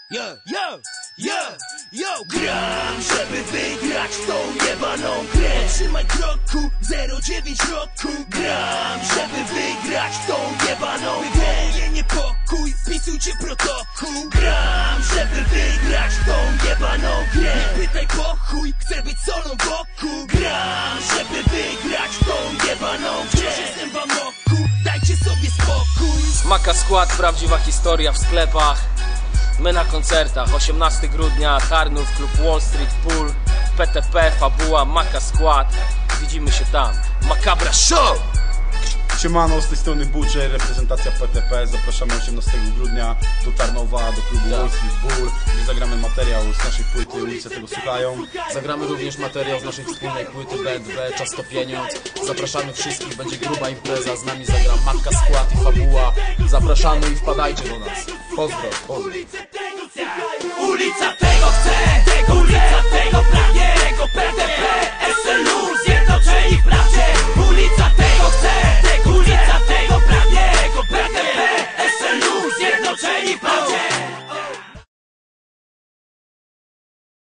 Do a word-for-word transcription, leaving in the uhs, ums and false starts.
Yo, yo, yo, yo, gram, żeby wygrać tą jebaną grę. Trzymaj kroku, zero dziewięć roku. Gram, żeby wygrać tą jebaną grę. Nie niepokój, wpisujcie protokół. Gram, żeby wygrać tą jebaną grę. Nie pytaj po chuj, chcę być solą wokół. Gram, żeby wygrać tą jebaną grę. Wciąż jestem wam roku, dajcie sobie spokój. Maka Skład, prawdziwa historia w sklepach. My na koncertach, osiemnastego grudnia, Tarnów, Klub Wall Street, Pool, P T P, Fabuła, Maka Skład. Widzimy się tam. Makabra Show! Siemano, z tej strony Butcher, reprezentacja P T P. Zapraszamy osiemnastego grudnia do Tarnowa, do klubu Wall Street Bull, gdzie zagramy materiał z naszej płyty, ulice tego słuchają. Zagramy również materiał z naszej wspólnej płyty B N B, Czas to pieniądz. Zapraszamy wszystkich, będzie gruba impreza, z nami zagra Maka Skład i Fabuła. Zapraszamy i wpadajcie do nas. Pozdro, pozdro. Ulica